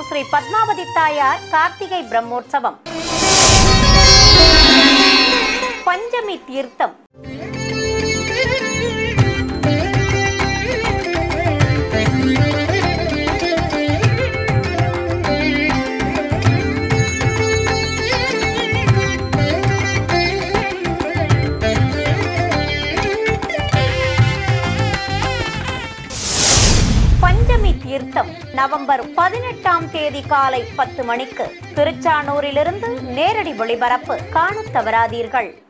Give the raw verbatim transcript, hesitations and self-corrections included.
ஸ்ரீ பத்மாவதி தாயார் கார்த்திகை பிரம்மோற்சவம். பஞ்சமி தீர்த்தம். பஞ்சமி தீர்த்தம் நவம்பர் பதினெட்டாம் தேதி காலை பத்து மணிக்கு திருச்சானூரிலிருந்து நேரடி ஒளிபரப்பு. காணத் தவறாதீர்கள்.